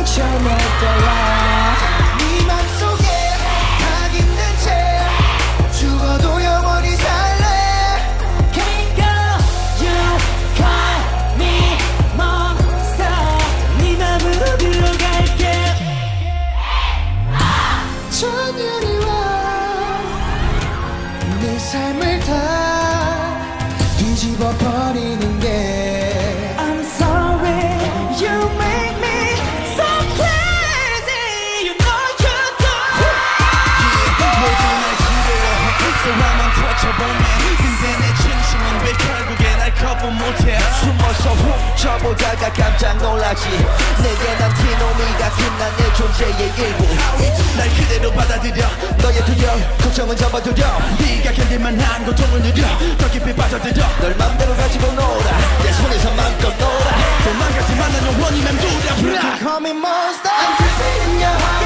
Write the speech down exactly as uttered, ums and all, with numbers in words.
멈춰낼 거야. 네 맘속에 딱 있는 채 죽어도 영원히 살래. Can't go, you call me monster. 네 맘으로 들어갈게. 천년이 와 내 삶을 다 뒤집어 버리는 게 I'm sorry, you make me so crazy. You know you do. 모두 날 그리워해 소화만 터쳐보네. 근데 내 진심은 왜 결국에 날 거부 못해. 숨어서 훔쳐보다가 깜짝 놀라지. 내게 난 티노미 같은 난 내 존재의 일부. 날 그대로 받아들여. 너의 두려움 걱정은 접어두려. 네가 견딜만한 고통을 누려. 더 깊이 빠져들어. 널 맘대로 가지고 놀아. 내 손에서 맘껏 놀아. 도망가지만 난 영원히 맴돌아. You can call me monster. I'm creeping in your heart.